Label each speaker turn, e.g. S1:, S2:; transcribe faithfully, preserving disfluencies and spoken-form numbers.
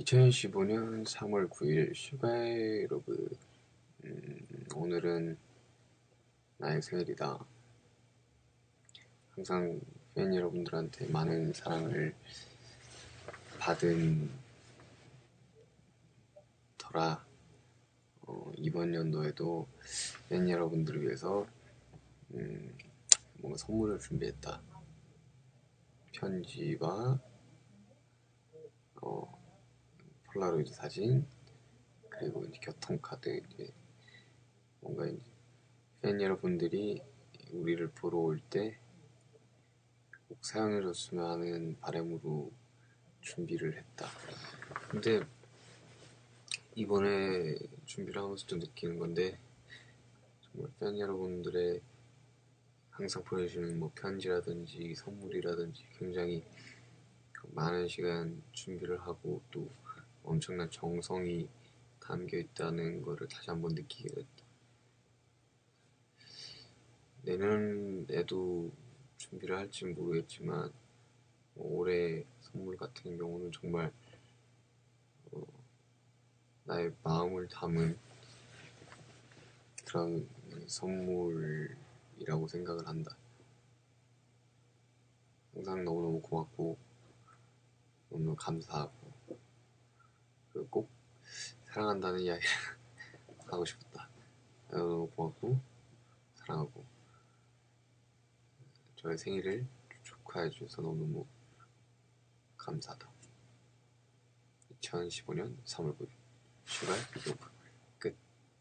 S1: 이천십오 년 삼월 구일 슈가의 로그. 음, 오늘은 나의 생일이다. 항상 팬 여러분들한테 많은 사랑을 받은 터라 어, 이번 연도에도 팬 여러분들을 위해서 음, 뭔가 선물을 준비했다. 편지와 어, 폴라로이드 사진, 그리고 이제 교통카드. 이제 뭔가 이제 팬 여러분들이 우리를 보러 올 때 꼭 사용해줬으면 하는 바람으로 준비를 했다. 근데 이번에 준비를 하면서 좀 느끼는 건데, 정말 팬 여러분들의 항상 보내주는 뭐 편지라든지 선물이라든지 굉장히 많은 시간 준비를 하고 또 엄청난 정성이 담겨 있다는 거를 다시 한번 느끼게 됐다. 내년에도 준비를 할지는 모르겠지만 뭐 올해 선물 같은 경우는 정말 어, 나의 마음을 담은 그런 선물이라고 생각을 한다. 항상 너무너무 고맙고 너무 감사하고, 그리고 꼭 사랑한다는 이야기 하고 싶었다. 너무 고맙고 사랑하고 저의 생일을 축하해 주셔서 너무너무 감사하다. 이천십오 년 삼월 구일 슈가의 로그.